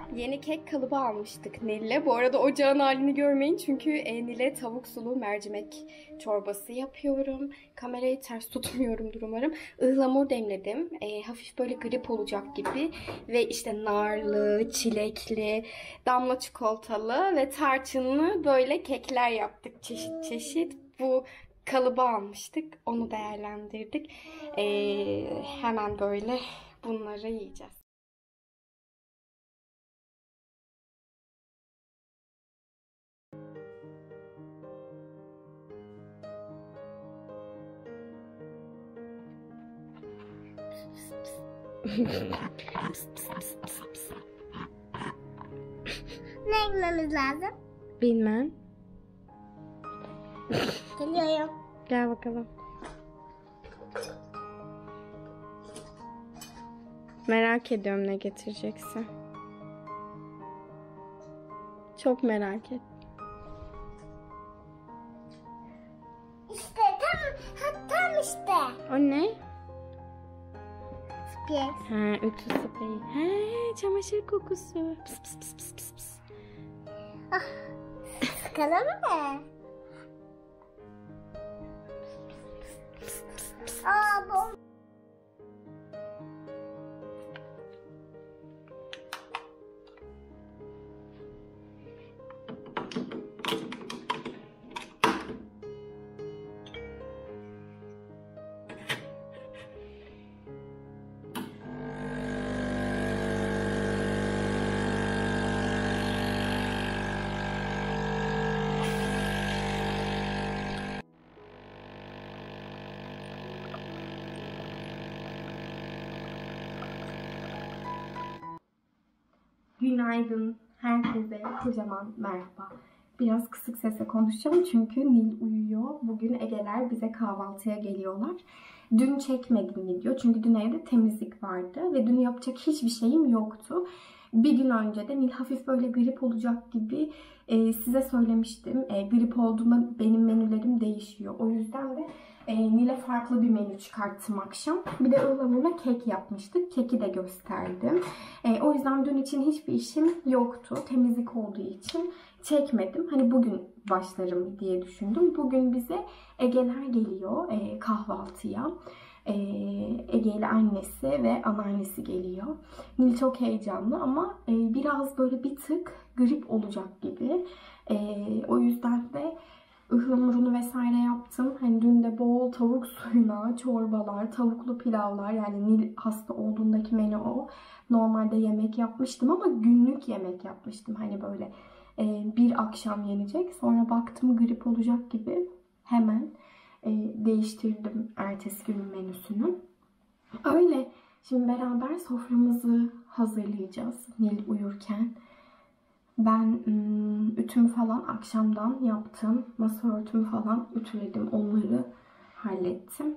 Yeni kek kalıbı almıştık Nil'le. Bu arada ocağın halini görmeyin çünkü Nil'e tavuk sulu mercimek çorbası yapıyorum. Kamerayı ters tutmuyorumdur umarım. Ihlamur demledim. Hafif böyle grip olacak gibi. Ve işte narlı, çilekli, damla çikolatalı ve tarçınlı böyle kekler yaptık çeşit çeşit. Bu kalıbı almıştık. Onu değerlendirdik. Hemen böyle bunları yiyeceğiz. Ne yapmamız lazım? Bilmem. Geliyorum. Gel bakalım. Merak ediyorum ne getireceksin. Çok merak et. İşte tam işte. O ne? Sprey. Ha, ütü spreyi. He, çamaşır kokusu. Pıs pıs pıs pıs pıs pıs. Sıkalım mı? Bu. Günaydın. Herkese kocaman merhaba. Biraz kısık sesle konuşacağım çünkü Nil uyuyor. Bugün Ege'ler bize kahvaltıya geliyorlar. Dün çekmedim video çünkü dün evde temizlik vardı ve dün yapacak hiçbir şeyim yoktu. Bir gün önce de Nil hafif böyle grip olacak gibi size söylemiştim. Grip olduğunda benim menülerim değişiyor. O yüzden de Nil'e farklı bir menü çıkarttım akşam. Bir de ıhlamurla kek yapmıştık. Keki de gösterdim. O yüzden dün için hiçbir işim yoktu. Temizlik olduğu için çekmedim. Hani bugün başlarım diye düşündüm. Bugün bize Ege'ler geliyor kahvaltıya. Ege ile annesi ve anneannesi geliyor. Nil çok heyecanlı ama biraz böyle bir tık grip olacak gibi. O yüzden de ıhlamurunu vesaire yaptım. Hani dün de bol tavuk suyuna, çorbalar, tavuklu pilavlar, yani Nil hasta olduğundaki menü o. Normalde yemek yapmıştım ama günlük yemek yapmıştım. Hani böyle bir akşam yenecek. Sonra baktım grip olacak gibi. Hemen değiştirdim ertesi günün menüsünü. Öyle. Şimdi beraber soframızı hazırlayacağız Nil uyurken. Ben ütümü falan akşamdan yaptım. Masa örtümü falan ütüledim. Onları hallettim.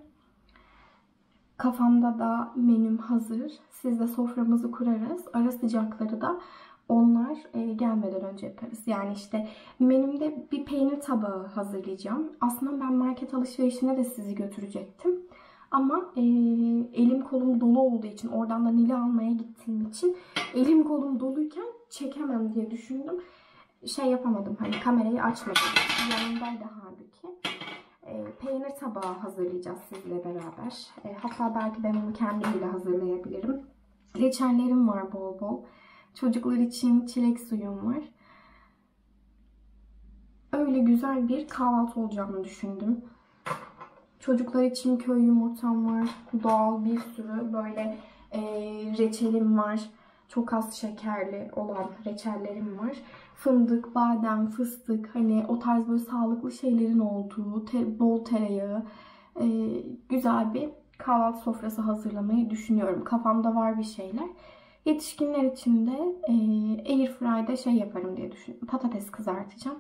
Kafamda da menüm hazır. Siz de soframızı kurarız. Ara sıcakları da onlar gelmeden önce yaparız. Yani işte menümde bir peynir tabağı hazırlayacağım. Aslında ben market alışverişine de sizi götürecektim. Ama elim kolum dolu olduğu için, oradan da Nil'i almaya gittiğim için elim kolum doluyken çekemem diye düşündüm. Şey yapamadım, hani kamerayı açmadım. Yanındaydı halbuki. Peynir tabağı hazırlayacağız sizle beraber. Hatta belki ben onu kendim bile hazırlayabilirim. Reçellerim var bol bol. Çocuklar için çilek suyum var. Öyle güzel bir kahvaltı olacağını düşündüm. Çocuklar için köy yumurtam var. Doğal bir sürü böyle reçelim var. Çok az şekerli olan reçellerim var. Fındık, badem, fıstık, hani o tarz böyle sağlıklı şeylerin olduğu, bol tereyağı, güzel bir kahvaltı sofrası hazırlamayı düşünüyorum. Kafamda var bir şeyler. Yetişkinler için de Airfry'de şey yaparım diye düşünüyorum. Patates kızartacağım.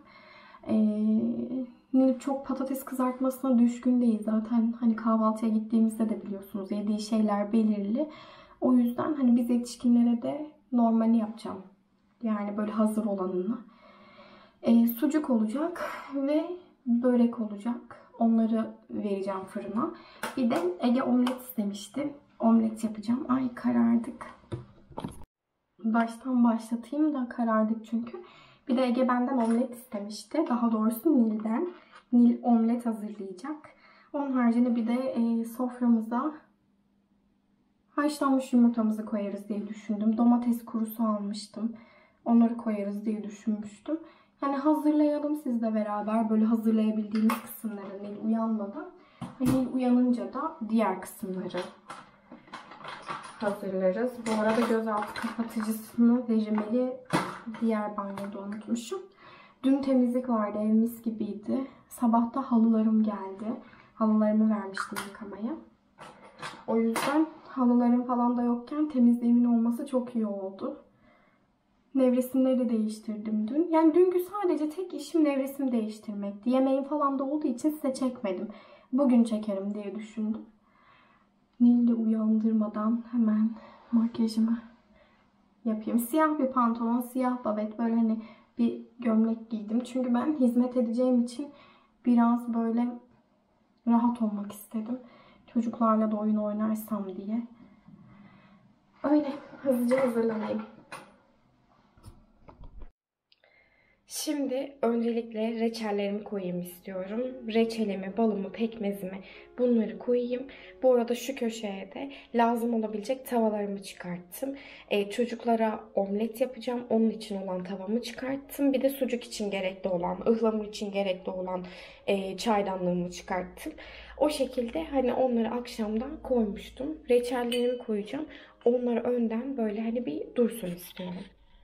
Nil çok patates kızartmasına düşkün değil. Zaten hani kahvaltıya gittiğimizde de biliyorsunuz yediği şeyler belirli. O yüzden hani biz yetişkinlere de normali yapacağım. Yani böyle hazır olanını. Sucuk olacak ve börek olacak. Onları vereceğim fırına. Bir de Ege omlet istemişti. Omlet yapacağım. Ay karardık. baştan başlatayım da karardık çünkü. Bir de Ege benden omlet istemişti. Daha doğrusu Nil'den. Nil omlet hazırlayacak. Onun haricinde bir de soframıza haşlanmış yumurtamızı koyarız diye düşündüm. Domates kurusu almıştım. Onları koyarız diye düşünmüştüm. Yani hazırlayalım sizle beraber. Böyle hazırlayabildiğimiz kısımları Nil uyanmadan. Nil uyanınca da diğer kısımları hazırlarız. Bu arada gözaltı kapatıcısını ve rimeli diğer banyoda unutmuşum. Dün temizlik vardı. Evimiz gibiydi. Sabah da halılarım geldi. Halılarımı vermiştim yıkamaya. O yüzden halılarım falan da yokken temizliğimin olması çok iyi oldu. Nevresimleri de değiştirdim dün. Yani dünkü sadece tek işim nevresim değiştirmekti. Yemeğim falan da olduğu için size çekmedim. Bugün çekerim diye düşündüm. Nil'i uyandırmadan hemen makyajımı yapayım. Siyah bir pantolon, siyah babet, böyle hani bir gömlek giydim. Çünkü ben hizmet edeceğim için biraz böyle rahat olmak istedim. Çocuklarla da oyun oynarsam diye. Öyle hızlıca hazırlanayım. Şimdi öncelikle reçellerimi koyayım istiyorum. Reçelimi, balımı, pekmezimi bunları koyayım. Bu arada şu köşeye de lazım olabilecek tavalarımı çıkarttım. Çocuklara omlet yapacağım. Onun için olan tavamı çıkarttım. Bir de sucuk için gerekli olan, ıhlamur için gerekli olan çaydanlığımı çıkarttım. O şekilde hani onları akşamdan koymuştum. Reçellerimi koyacağım. Onları önden böyle hani bir dursun istiyorum.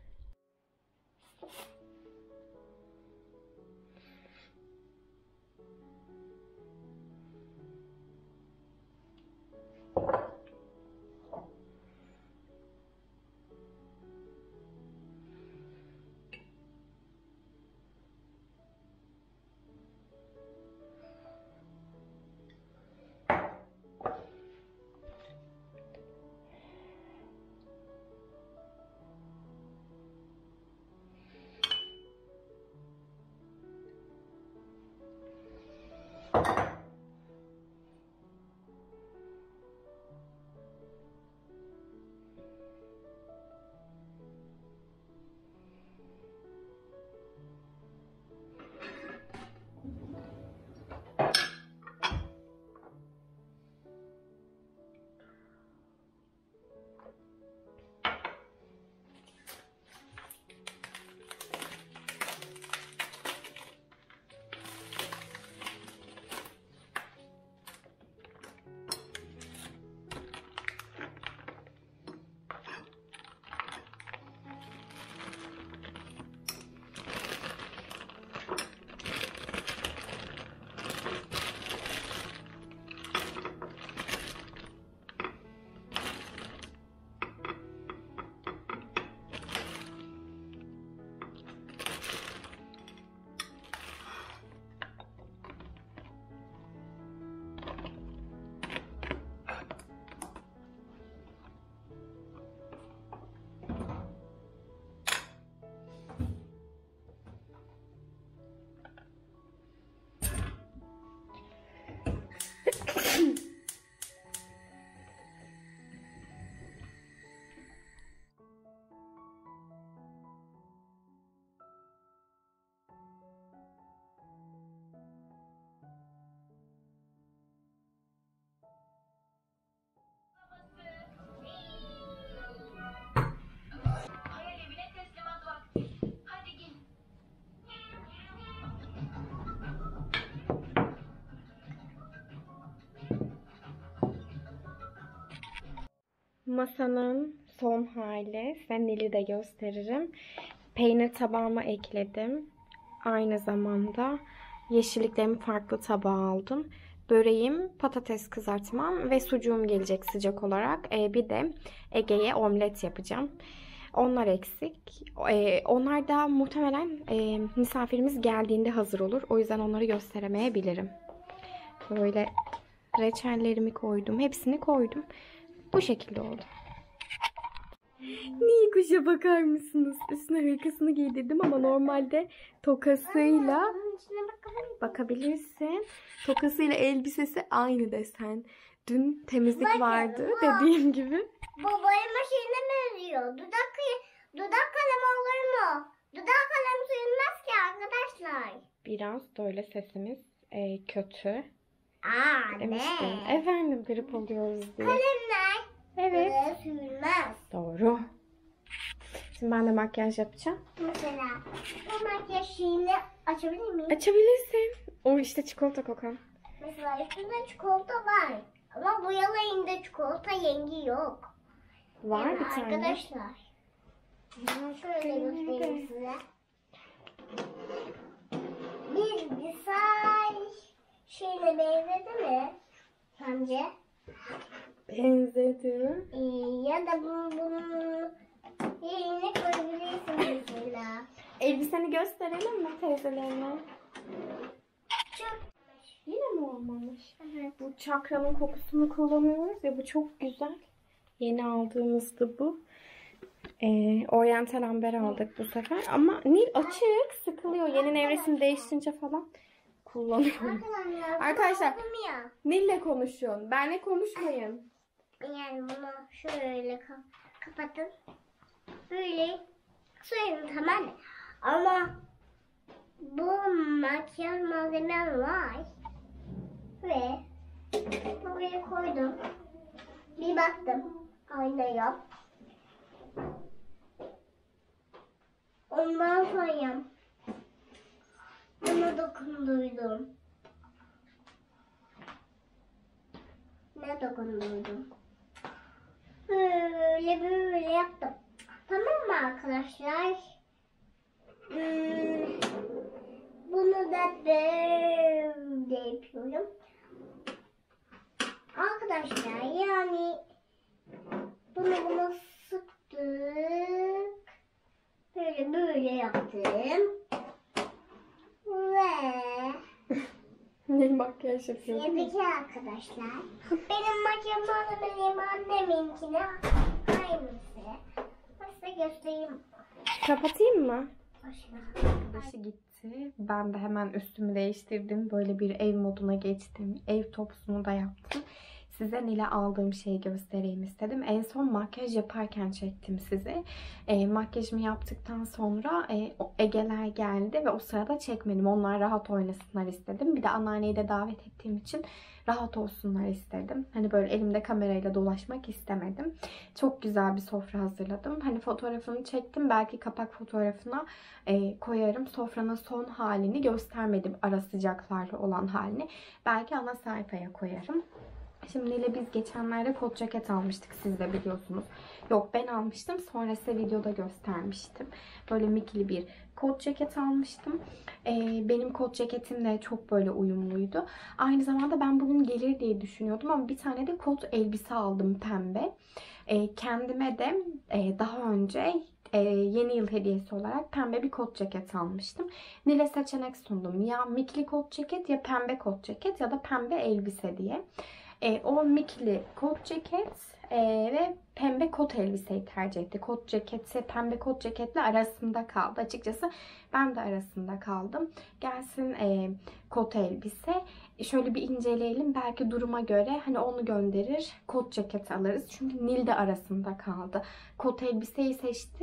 Masanın son hali. Size Nil'i de gösteririm. Peynir tabağıma ekledim. Aynı zamanda yeşilliklerimi farklı tabağa aldım. Böreğim, patates kızartmam ve sucuğum gelecek sıcak olarak. Bir de Ege'ye omlet yapacağım. Onlar eksik. Onlar da muhtemelen misafirimiz geldiğinde hazır olur. O yüzden onları gösteremeyebilirim. Böyle reçellerimi koydum. Hepsini koydum. Bu şekilde oldu. Niye kuşa bakar mısınız? Üstüne hırkasını giydirdim ama normalde tokasıyla bakabilirsin. Tokasıyla elbisesi aynı desen. Dün temizlik vardı dediğim gibi. Babaya şeyine benziyor. Biraz böyle sesimiz kötü. Aa, Demiştim. ne? Efendim grip oluyoruz diye. Kalemler. Evet. Sürmez. Doğru. Şimdi ben de makyaj yapacağım. Mesela bu makyaj şeyini açabilir miyim? Açabilirsin. O işte çikolata kokan. Mesela üstünde çikolata var. Ama boyalayında çikolata rengi yok. Var Yani bir tane. arkadaşlar. Şöyle göstereyim size. Bir güzel şeyle benzedi mi? Sence? Benzedi. Ya da bunun yerine koyabilirsin mesela. Elbiseni gösterelim mi teyzelerine? Çok. Yine mi olmamış? Evet. Bu çakranın kokusunu kullanıyoruz ya, bu çok güzel. Yeni aldığımızdı bu. Oriental amber aldık bu sefer. Ama Nil açık, sıkılıyor. Yeni nevresim değiştirince falan kullanıyorum. Arkadaşlar, Nil'le konuşun. Benle konuşmayın. Yani bunu şöyle kapatın. Böyle suyun tamam mı? Ama bu makyaj malzemem var. Ve buraya koydum. Bir baktım aynaya. Ondan sonra bunu dokunduydum. Ne dokunduydum? Böyle yaptım. Tamam mı arkadaşlar? Bunu da böyle yapıyorum. Arkadaşlar yani bunu sıktık. Böyle yaptım. Ve Nil makyaj yapıyor. Peki arkadaşlar. Benim makyaj malzemelerim anneminkine aynısı. Size göstereyim. Kapatayım mı? Başına. Arkadaşı gitti. Ben de hemen üstümü değiştirdim. Böyle bir ev moduna geçtim. Ev topsunu da yaptım. Size Nil'e aldığım şeyi göstereyim istedim. En son makyaj yaparken çektim sizi. Makyajımı yaptıktan sonra Ege'ler geldi ve o sırada çekmedim. Onlar rahat oynasınlar istedim. Bir de anneanneyi de davet ettiğim için rahat olsunlar istedim. Hani böyle elimde kamerayla dolaşmak istemedim. Çok güzel bir sofra hazırladım. Hani fotoğrafını çektim. Belki kapak fotoğrafına koyarım. Sofranın son halini göstermedim. Ara sıcaklarla olan halini. Belki ana sayfaya koyarım. Şimdi Nil'e biz geçenlerde kot ceket almıştık. Siz de biliyorsunuz. Yok, ben almıştım. Sonra size videoda göstermiştim. Böyle mikili bir kot ceket almıştım. Benim kot ceketim de çok böyle uyumluydu. Aynı zamanda ben bunun gelir diye düşünüyordum. Ama bir tane de kot elbise aldım pembe. Kendime de daha önce yeni yıl hediyesi olarak pembe bir kot ceket almıştım. Nil'e seçenek sundum. Ya mikili kot ceket, ya pembe kot ceket, ya da pembe elbise diye. O mikili kot ceket ve pembe kot elbiseyi tercih etti. Kot ceketi pembe kot ceketle arasında kaldı. Açıkçası ben de arasında kaldım. Gelsin kot elbise. Şöyle bir inceleyelim. Belki duruma göre hani onu gönderir. Kot ceket alırız. Çünkü Nil de arasında kaldı. Kot elbiseyi seçti.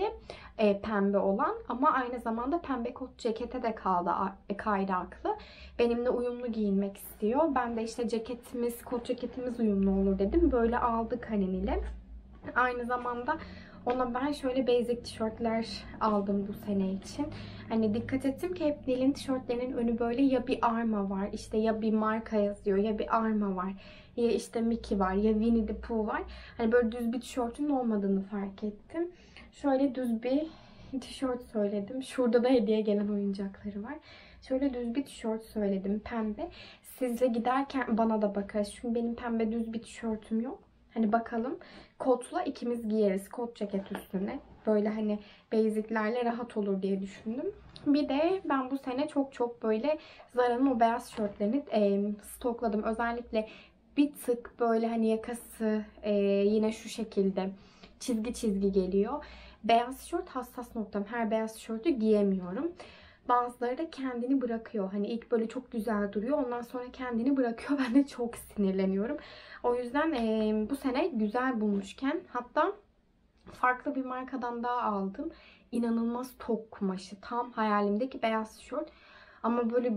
Pembe olan. Ama aynı zamanda pembe kot cekete de kaydı aklı. Benimle uyumlu giyinmek istiyor. Ben de işte ceketimiz, kot ceketimiz uyumlu olur dedim. Böyle aldık hani Nil'e. Aynı zamanda ona ben şöyle basic tişörtler aldım bu sene için. Hani dikkat ettim ki hep Nil'in tişörtlerinin önü böyle ya bir arma var, işte ya bir marka yazıyor, ya bir arma var, ya işte Mickey var, ya Winnie the Pooh var. Hani böyle düz bir tişörtün olmadığını fark ettim. Şöyle düz bir tişört söyledim. Şurada da hediye gelen oyuncakları var. Şöyle düz bir tişört söyledim, pembe. Sizle giderken bana da bakarız. Çünkü benim pembe düz bir tişörtüm yok. Hani bakalım. Kotla ikimiz giyeriz. Kot ceket üstüne. Böyle hani basiclerle rahat olur diye düşündüm. Bir de ben bu sene çok böyle Zara'nın o beyaz tişörtlerini stokladım. Özellikle bir tık böyle hani yakası yine şu şekilde çizgi çizgi geliyor. Beyaz tişört hassas noktam. Her beyaz tişörtü giyemiyorum. Bazıları da kendini bırakıyor. Hani ilk böyle çok güzel duruyor. Ondan sonra kendini bırakıyor. Ben de çok sinirleniyorum. O yüzden bu sene güzel bulmuşken, hatta farklı bir markadan daha aldım. İnanılmaz tok kumaşı. Tam hayalimdeki beyaz tişört. Ama böyle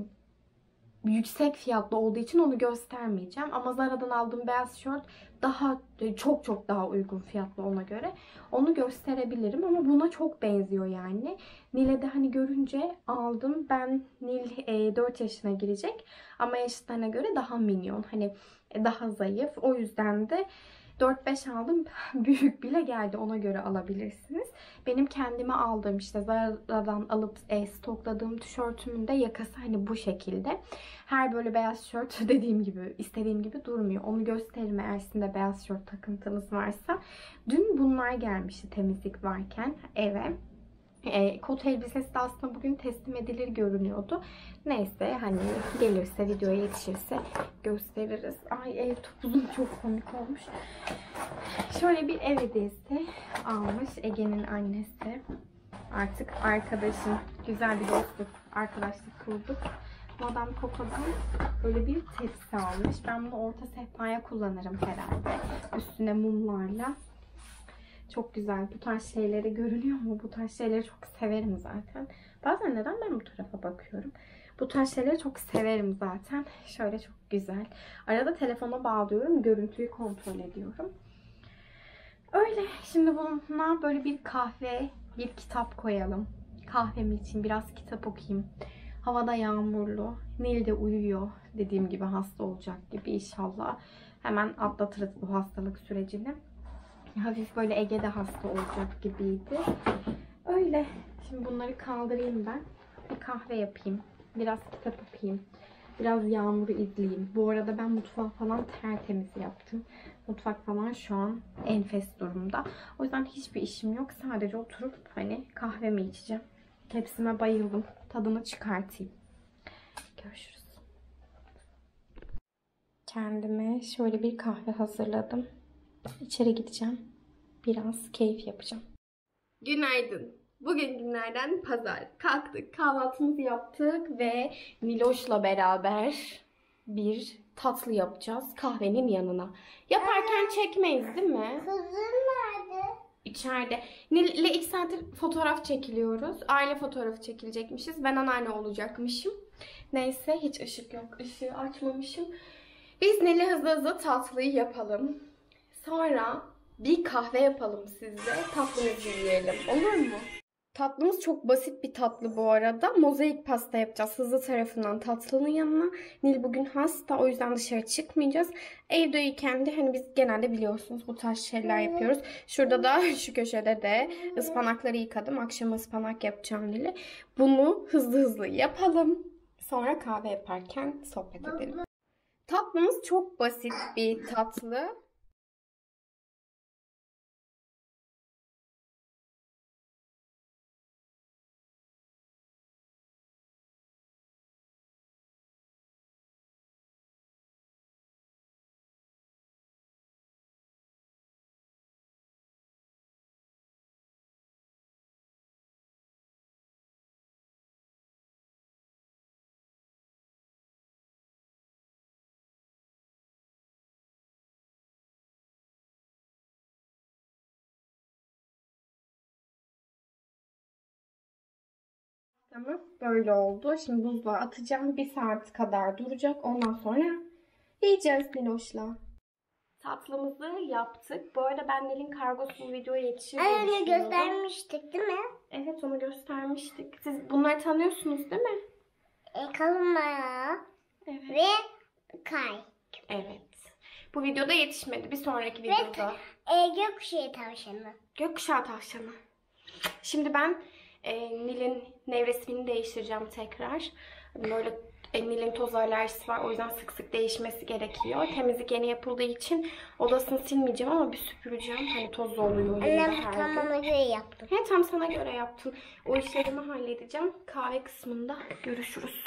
yüksek fiyatlı olduğu için onu göstermeyeceğim. Ama Zara'dan aldığım beyaz tişört daha çok daha uygun fiyatlı ona göre. Onu gösterebilirim ama buna çok benziyor yani. Nil'e de hani görünce aldım. Ben Nil 4 yaşına girecek ama yaşlarına göre daha minyon. Hani daha zayıf. O yüzden de 4-5 aldım. Büyük bile geldi. Ona göre alabilirsiniz. Benim kendime aldığım işte Zara'dan alıp stokladığım tişörtümün de yakası hani bu şekilde. Her böyle beyaz tişört dediğim gibi istediğim gibi durmuyor. Onu gösteririm eğer sizin de beyaz tişört takıntınız varsa. Dün bunlar gelmişti temizlik varken eve. Kot elbisesi de aslında bugün teslim edilir görünüyordu. Neyse hani gelirse, videoya yetişirse gösteririz. Ay ev topuzum çok komik olmuş. Şöyle bir ev hediyesi almış Ege'nin annesi. Artık arkadaşım, güzel bir dostluk, arkadaşlık kurduk. Madame Coco'dan böyle bir tepsi almış. Ben bunu orta sehpaya kullanırım herhalde. Üstüne mumlarla. Çok güzel. Bu tarz şeyleri görünüyor mu? Bu tarz şeyleri çok severim zaten. Bazen neden ben bu tarafa bakıyorum? Bu tarz şeyleri çok severim zaten. Şöyle çok güzel. Arada telefona bağlıyorum. Görüntüyü kontrol ediyorum. Öyle. Şimdi buna böyle bir kahve, bir kitap koyalım. Kahvemi için biraz kitap okuyayım. Havada yağmurlu. Nil de uyuyor. Dediğim gibi hasta olacak gibi inşallah. Hemen atlatırız bu hastalık sürecini. Hafif böyle Ege'de hasta olacak gibiydi. Öyle. Şimdi bunları kaldırayım ben. Bir kahve yapayım. Biraz kitap okuyayım. Biraz yağmuru izleyeyim. Bu arada ben mutfağı falan tertemiz yaptım. Mutfak falan şu an enfes durumda. O yüzden hiçbir işim yok. Sadece oturup hani kahvemi içeceğim. Tepsime bayıldım. Tadını çıkartayım. Görüşürüz. Kendime şöyle bir kahve hazırladım. İçeri gideceğim. Biraz keyif yapacağım. Günaydın. Bugün günlerden pazar. Kalktık, kahvaltımızı yaptık ve Niloş'la beraber bir tatlı yapacağız kahvenin yanına. Yaparken çekmeyiz değil mi? Kızım nerede? İçeride. Nil'le 2 saattir fotoğraf çekiliyoruz. Aile fotoğrafı çekilecekmişiz. Ben anneanne olacakmışım. Neyse hiç ışık yok. Işığı açmamışım. Biz Nil'le hızlı tatlıyı yapalım. Sonra bir kahve yapalım sizle. Tatlımızı yiyelim. Olur mu? Tatlımız çok basit bir tatlı bu arada. Mozaik pasta yapacağız hızlı tarafından tatlının yanına. Nil bugün hasta, o yüzden dışarı çıkmayacağız. Evdeyken de hani biz genelde biliyorsunuz bu tarz şeyler yapıyoruz. Şurada da şu köşede de ıspanakları yıkadım. Akşam ıspanak yapacağım Nil'e. Bunu hızlı yapalım. Sonra kahve yaparken sohbet edelim. Tatlımız çok basit bir tatlı. Tamam, böyle oldu. Şimdi buzluğa atacağım. 1 saat kadar duracak. Ondan sonra yiyeceğiz Niloş'la. Tatlımızı yaptık. Bu arada ben Nil'in kargosunu videoya yetişir diye Anne düşünüyordum. göstermiştik değil mi? Evet, onu göstermiştik. Siz bunları tanıyorsunuz değil mi? Kalınmaya Evet. ve kay. Evet. Bu videoda yetişmedi. Bir sonraki videoda. Gökkuşağı tavşanı. Gökkuşağı tavşanı. Şimdi ben Nil'in nevresimini değiştireceğim tekrar. Böyle Nil'in toz alerjisi var. O yüzden sık sık değişmesi gerekiyor. Temizlik yeni yapıldığı için odasını silmeyeceğim ama bir süpüreceğim. Hani toz oluyor. Annem tam ona göre yaptım. He, tam sana göre yaptım. O işlerimi halledeceğim. Kahve kısmında görüşürüz.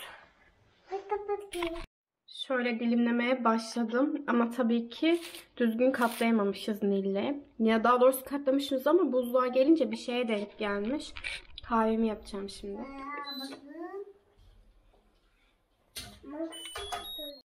Şöyle dilimlemeye başladım. Ama tabii ki düzgün katlayamamışız Nil'le. Ya daha doğrusu katlamışız ama buzluğa gelince bir şeye denk gelmiş. Kahvemi yapacağım şimdi.